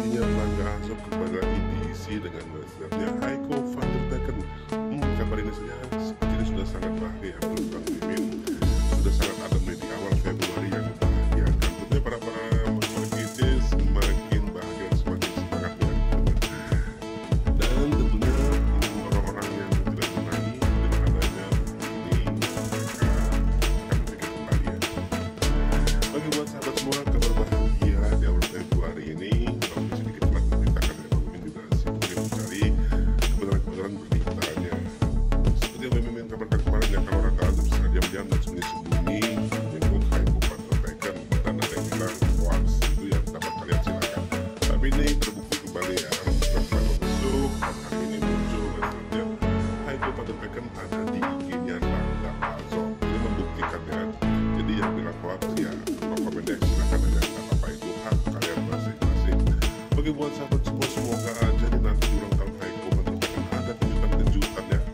dirinya Rangga Azok kembali diisi dengan websitenya Haiko van der Becken. Kabar ini sepertinya sudah sangat bahagia menurut Bang Mimin. Sudah sangat adem di awal Februari yang membahagiakan. Tentunya para kita semakin bahagia, semakin semangat ya. Dan tentunya orang-orang yang tidak menangi dengan adanya ini mereka akan memikir kembali ya. Bagi buat sahabat semua, kabar bahagia di awal Februari ini, kalau sedikit telah menceritakan ya, Bang Mimin juga sibuk mencari kebenaran-kebenaran beritanya. Seperti yang Bang Mimin kabarkan kemarin ya, kalau Rangga Azok secara diam-diam dan sembunyi-sembunyi menyebut Haiko van der Becken, dan ada yang bilang hoax, itu yang dapat kalian silakan. Tapi ini terbukti kembali ya, setelah besok hari ini muncul websitenya Haiko van der Becken ada di IG-nya Rangga Azok. Ini membuktikan ya. Jadi yang bilang hoax ya, no comment deh, silakan aja, nggak apa-apa, itu hak kalian masing-masing. Bagi buat sahabat semua, semoga aja di nanti ulang tahun Haiko van der Becken ada kejutan-kejutan ya.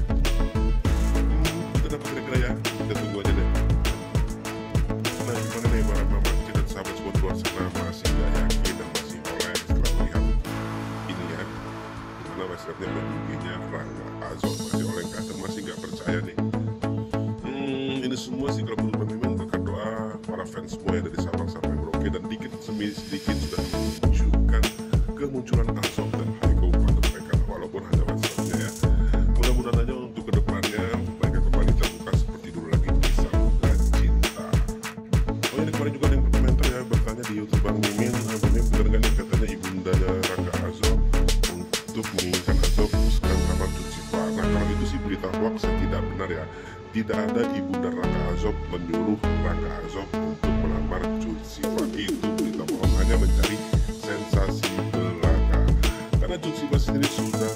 Kita dapat kira-kira ya, kita tunggu aja deh. Nah, gimana nih para mama dan sahabat semua di luar sana, masih nggak yakin dan masih oleh setelah melihat ini ya, dimana websitenya dan IG-nya Rangga Azok masih oleh nggak, dan masih nggak percaya nih. Ini semua sih kalau menurut Bang Mimin berkat doa para fans semua yang dari Sabang sampai Merauke, dan dikit demi sedikit sudah menunjukkan kemunculan Azok dan Haiko van der Becken walaupun hanya websitenya ya. Mudah-mudahan aja untuk kedepannya mereka kembali terbuka seperti dulu lagi di Samudra Cinta. Oh ya, kemarin juga ada yang berkomentar ya, bertanya di YouTube Bang Mimin, Bang Mimin bener nggak nih katanya ibundanya Rangga Azok untuk menginginkan Azok sekarang kamar cuci pak. Nah, kalau itu sih berita hoax yang tidak benar ya. Tidak ada ibunda Rangga Azok menyuruh Rangga Azok untuk melamar Cut Siva. Itu berita bohong, hanya mencari sensasi belaka. Karena Cut Siva sendiri sudah